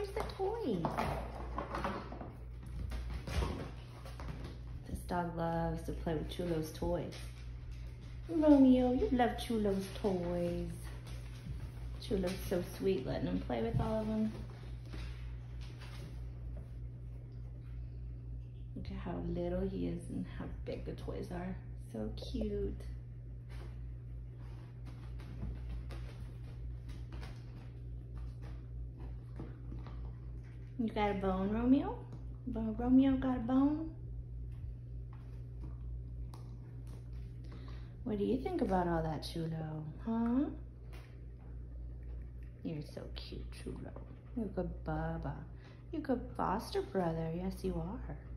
where's the toys? This dog loves to play with Chulo's toys. Romeo, you love Chulo's toys. Chulo's so sweet, letting him play with all of them. Look at how little he is and how big the toys are. So cute. You got a bone, Romeo? Romeo got a bone? What do you think about all that, Chulo? Huh? You're so cute, Chulo. You're a good Bubba. You're a good foster brother. Yes, you are.